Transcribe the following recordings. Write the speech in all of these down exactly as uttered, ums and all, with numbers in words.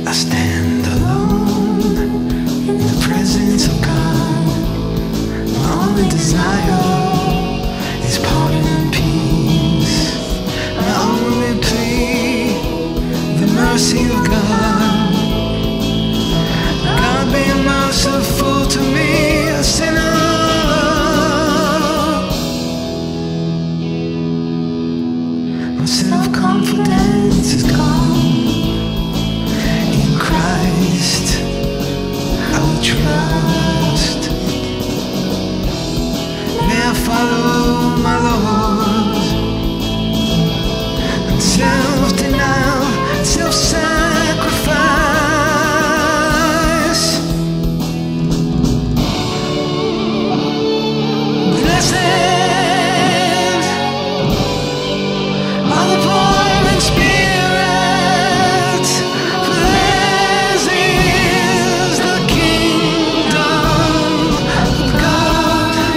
I stand alone in the presence of God. My only desire is pardon and peace. My only plea, the mercy of God. God be merciful to me, a sinner. My self-confidence is gone. In Christ I will trust. May I follow my Lord. And self-denial, self-sacrifice. Blessed are the poor in spirit, for theirs is the kingdom of God.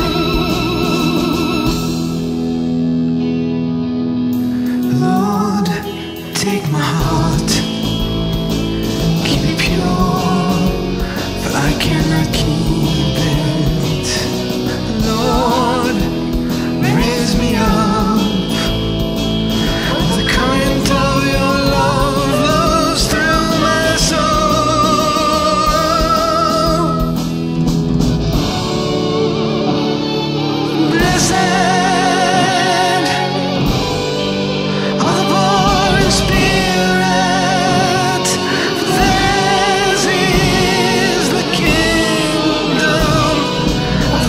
Lord, take my heart, keep it pure, for I cannot keep it. Lord, raise me up. The current of your love flows through my soul. Blessed are the poor in spirit, for theirs is the kingdom of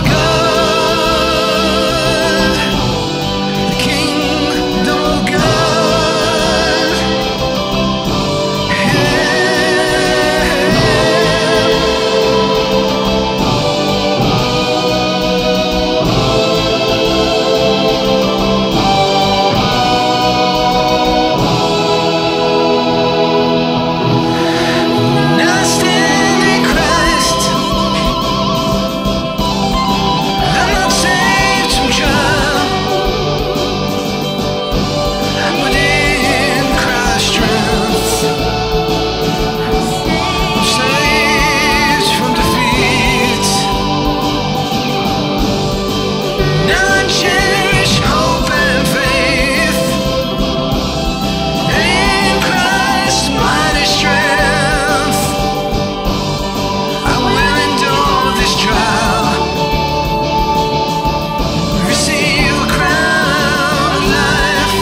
God. The kingdom of God. Now I stand in Christ. I'm not saved from trial, but in Christ's strength, I'm saved from defeat. Now I cherish hope and faith in Christ's mighty strength. I will endure this trial, receive a crown of life.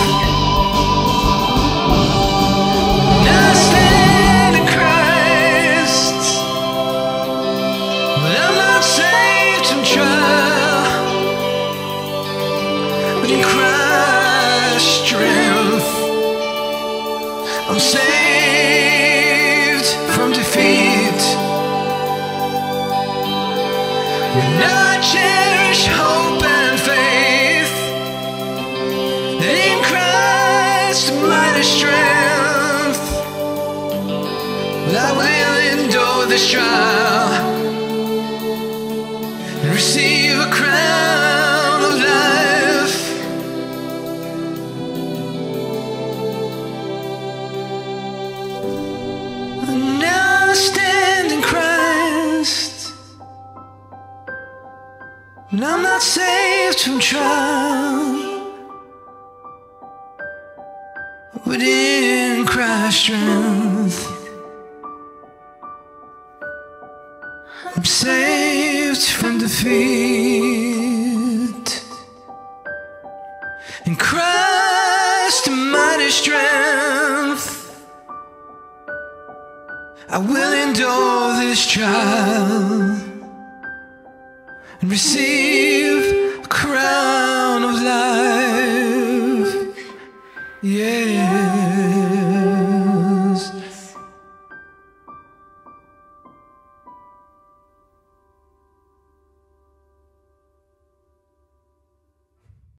Now I stand in Christ, but I'm not saved from trial, but in Christ's strength, I'm saved from defeat. Now I cherish hope and faith in Christ's mighty strength. But I will endure this trial and receive a crown of life. And now I stand in Christ, and I'm not saved from trial, but in Christ's strength, I'm saved from defeat. In Christ's mighty strength, I will endure this trial and receive